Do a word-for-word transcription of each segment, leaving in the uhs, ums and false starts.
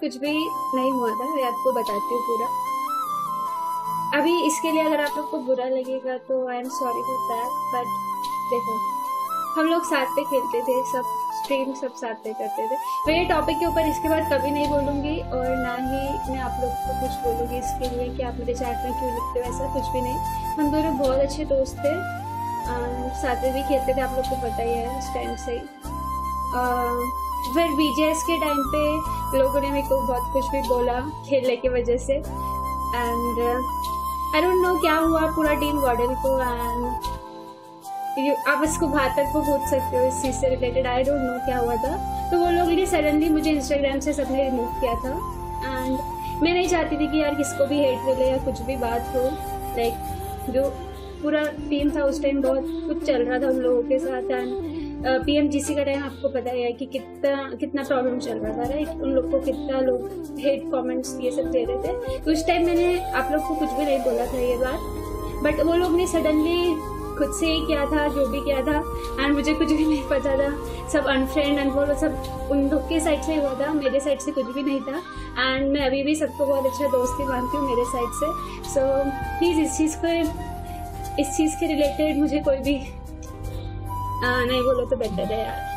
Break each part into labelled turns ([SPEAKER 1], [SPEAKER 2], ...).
[SPEAKER 1] कुछ भी नहीं हुआ था, मैं आपको बताती हूँ पूरा। अभी इसके लिए अगर आप लोग को बुरा लगेगा तो I am sorry for that, but देखो हम लोग साथ पे खेलते थे, सब स्ट्रीम सब साथ पे करते थे। मैं ये टॉपिक के ऊपर इसके बाद कभी नहीं बोलूँगी और ना ही मैं आप लोग को कुछ बोलूँगी इसके लिए कि आप मेरे चैट में क्यों लिखते हो, ऐसा कुछ भी नहीं। हम दोनों बहुत अच्छे दोस्त थे, साथ में भी खेलते थे, आप लोग को पता ही है उस टाइम से ही। फिर बीजेएस के टाइम पे लोगों ने मेरे को बहुत कुछ भी बोला खेलने की वजह से, एंड आई डोंट नो क्या हुआ पूरा टीम गॉर्डन को, एंड आप इसको बाहर तक को पूछ सकते हो इस चीज़ से रिलेटेड, आई डोंट नो क्या हुआ था। तो वो लोग ने सडनली मुझे इंस्टाग्राम से सबने रिमूव किया था, एंड मैं नहीं चाहती थी कि यार किसको भी हेट मिले या कुछ भी बात हो। लाइक जो पूरा टीम था उस टाइम बहुत कुछ चल रहा था उन लोगों के साथ, एंड पीएमजीसी का टाइम आपको पता ही है कि कितना कितना प्रॉब्लम चल रहा था, राइट। उन लोग को कितना लोग हेट कमेंट्स ये सब दे रहे थे, तो उस टाइम मैंने आप लोग को कुछ भी नहीं बोला था ये बात, बट वो लोग ने सडनली खुद से ही किया था जो भी किया था, एंड मुझे कुछ भी नहीं पता था। सब अनफ्रेंड अनफॉलो सब उन लोग के साइड से हुआ था, मेरे साइड से कुछ भी नहीं था, एंड मैं अभी भी सबको बहुत अच्छा दोस्त ही मानती हूँ मेरे साइड से। सो प्लीज़ इस चीज़ को इस चीज़ के रिलेटेड मुझे कोई भी आ, नहीं बोलो तो बेटर है यार।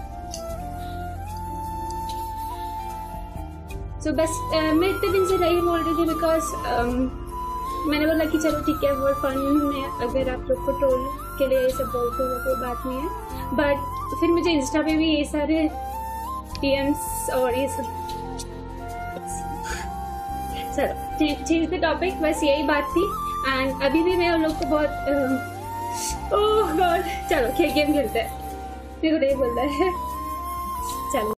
[SPEAKER 1] सो so, बस आ, मैं इतने दिन से नहीं बोल रही थी बिकॉज मैंने बोला कि चलो ठीक है फॉर फन में अगर आप लोग को ट्रोल के लिए ये सब बोलते हो कोई बात नहीं है, बट फिर मुझे इंस्टा पे भी ये सारे पीएम्स और ये सब, चलो चेंज द टॉपिक, बस यही बात थी। एंड अभी भी मैं उन लोग को बहुत ओह गॉड, चलो खेल गेम खेलते हैं, मेरे को नहीं बोल रहा है, चलो।